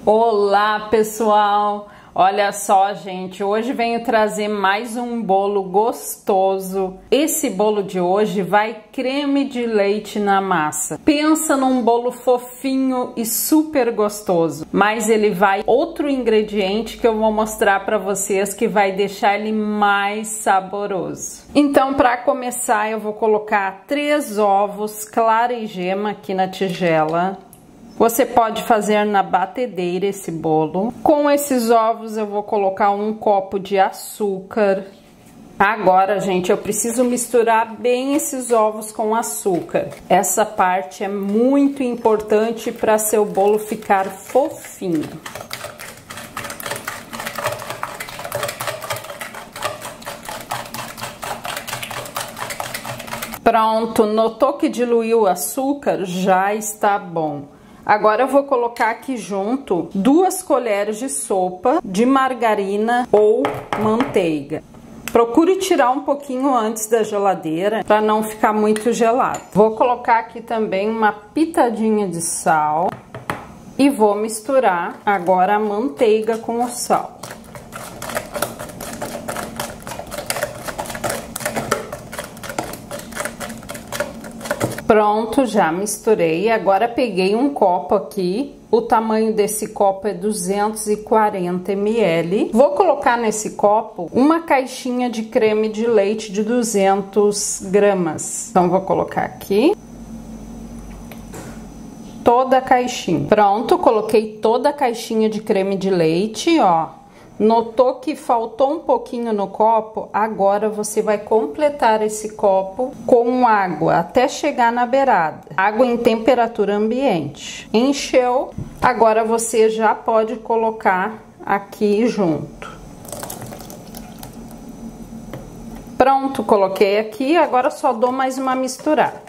Olá, pessoal! Olha só, gente, hoje venho trazer mais um bolo gostoso. Esse bolo de hoje vai creme de leite na massa. Pensa num bolo fofinho e super gostoso, mas ele vai outro ingrediente que eu vou mostrar para vocês que vai deixar ele mais saboroso. Então, para começar, eu vou colocar 3 ovos, clara e gema aqui na tigela. Você pode fazer na batedeira esse bolo. Com esses ovos eu vou colocar 1 copo de açúcar. Agora, gente, eu preciso misturar bem esses ovos com açúcar. Essa parte é muito importante para seu bolo ficar fofinho. Pronto, notou que diluiu o açúcar? Já está bom. Agora eu vou colocar aqui junto 2 colheres de sopa de margarina ou manteiga. Procure tirar um pouquinho antes da geladeira para não ficar muito gelado. Vou colocar aqui também uma pitadinha de sal e vou misturar agora a manteiga com o sal. Pronto, já misturei. Agora peguei um copo aqui. O tamanho desse copo é 240 ml. Vou colocar nesse copo uma caixinha de creme de leite de 200 gramas. Então, vou colocar aqui toda a caixinha. Pronto, coloquei toda a caixinha de creme de leite, ó. Notou que faltou um pouquinho no copo? Agora você vai completar esse copo com água até chegar na beirada. Água em temperatura ambiente. Encheu, agora você já pode colocar aqui junto. Pronto, coloquei aqui, agora só dou mais uma misturada.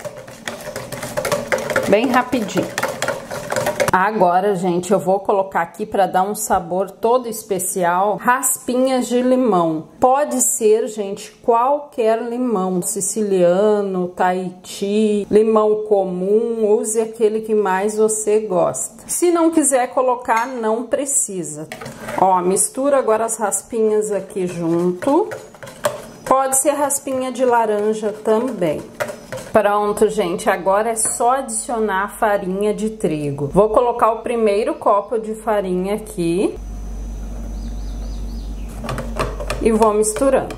Bem rapidinho. Agora, gente, eu vou colocar aqui para dar um sabor todo especial, raspinhas de limão. Pode ser, gente, qualquer limão, siciliano, Tahiti, limão comum, use aquele que mais você gosta. Se não quiser colocar, não precisa. Ó, mistura agora as raspinhas aqui junto. Pode ser raspinha de laranja também. Pronto, gente, agora é só adicionar farinha de trigo. Vou colocar o primeiro copo de farinha aqui e vou misturando.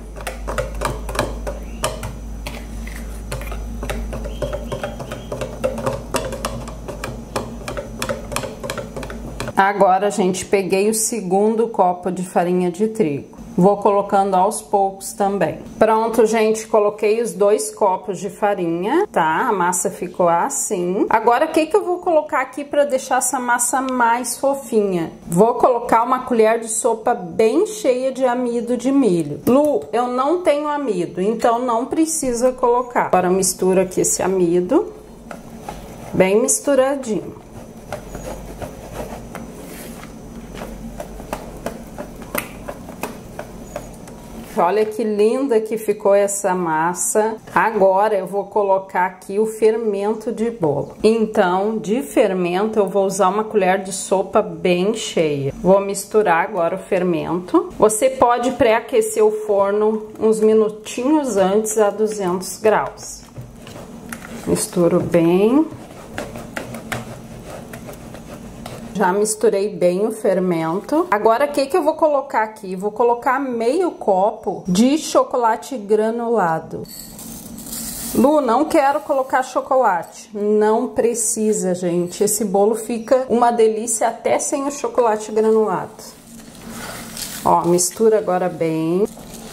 Agora, gente, peguei o segundo copo de farinha de trigo. Vou colocando aos poucos também. Pronto, gente, coloquei os 2 copos de farinha, tá? A massa ficou assim. Agora, o que eu vou colocar aqui para deixar essa massa mais fofinha? Vou colocar uma colher de sopa bem cheia de amido de milho. Lu, eu não tenho amido, então não precisa colocar. Agora, mistura aqui esse amido, bem misturadinho. Olha que linda que ficou essa massa. Agora eu vou colocar aqui o fermento de bolo. Então, de fermento eu vou usar uma colher de sopa bem cheia. Vou misturar agora o fermento. Você pode pré-aquecer o forno uns minutinhos antes a 200 graus. Misturo bem. Já misturei bem o fermento. Agora, o que eu vou colocar aqui? Vou colocar meio copo de chocolate granulado. Lu, não quero colocar chocolate. Não precisa, gente. Esse bolo fica uma delícia até sem o chocolate granulado. Ó, mistura agora bem.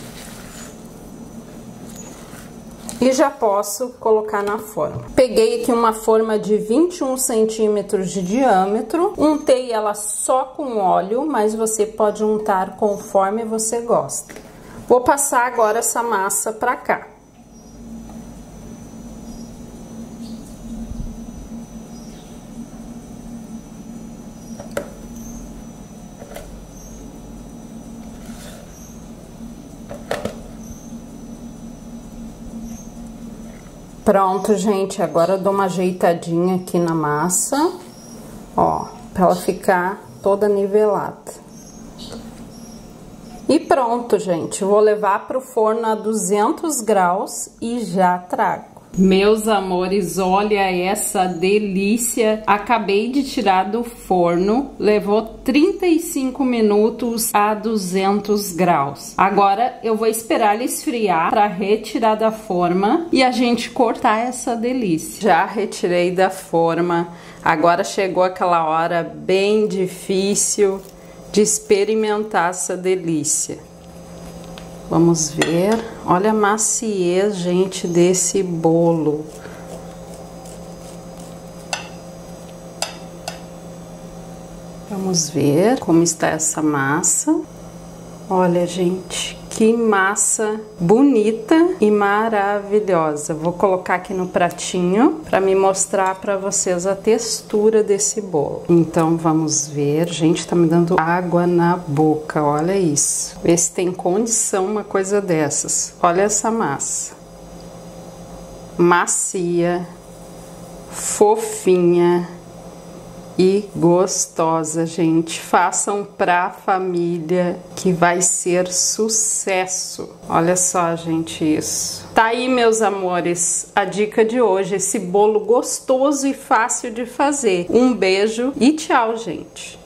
E já posso colocar na forma. Peguei aqui uma forma de 21 centímetros de diâmetro. Untei ela só com óleo, mas você pode untar conforme você gosta. Vou passar agora essa massa pra cá. Pronto, gente, agora eu dou uma ajeitadinha aqui na massa, ó, pra ela ficar toda nivelada. E pronto, gente, vou levar para o forno a 200 graus e já trago. Meus amores, olha essa delícia, acabei de tirar do forno, levou 35 minutos a 200 graus. Agora eu vou esperar ele esfriar para retirar da forma e a gente cortar essa delícia. Já retirei da forma, agora chegou aquela hora bem difícil de experimentar essa delícia. Vamos ver, olha a maciez, gente, desse bolo. Vamos ver como está essa massa. Olha, gente, que massa bonita e maravilhosa. Vou colocar aqui no pratinho para me mostrar para vocês a textura desse bolo. Então vamos ver, gente, tá me dando água na boca, olha isso. Vê se tem condição uma coisa dessas. Olha essa massa. Macia, fofinha e gostosa, gente. Façam pra família que vai ser sucesso. Olha só, gente, isso. Tá aí, meus amores, a dica de hoje, esse bolo gostoso e fácil de fazer. Um beijo e tchau, gente.